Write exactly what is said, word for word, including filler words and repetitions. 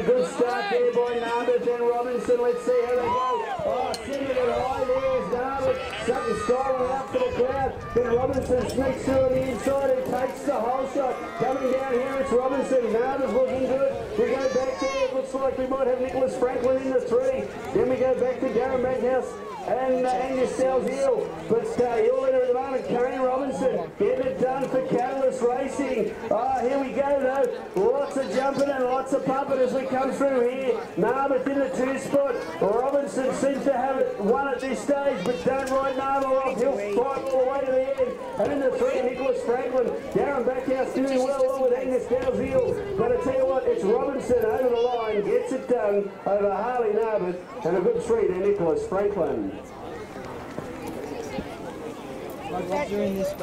a good start there by Narbeth and Robinson. Let's see how they go. Oh, sending it high there is Narbeth. Something styling up for the crowd. Then Robinson sneaks through on the inside and takes the whole shot. Coming down here, it's Robinson. Narbeth looking good. We go back there. It looks like we might have Nicholas Franklin in the three. Then we go back to Darren Bankhouse and uh, Angus Dalziel. But uh, your leader at the moment, Karen Robinson, getting it done for Catalyst Racing. Ah, oh, here we go though. Lots of jumping and lots of pumping as we come through here. Narbeth in the two spot. Robinson seems to have it one at this stage, but don't ride Narbeth off. He'll fight all the way to the end. And in the three, Nicholas Franklin. Darren Backhouse doing well along with Angus Dalziel. But I tell you what, it's Robinson over the line, gets it done over Harley Narbeth, and a good three there, Nicholas Franklin. Like doing this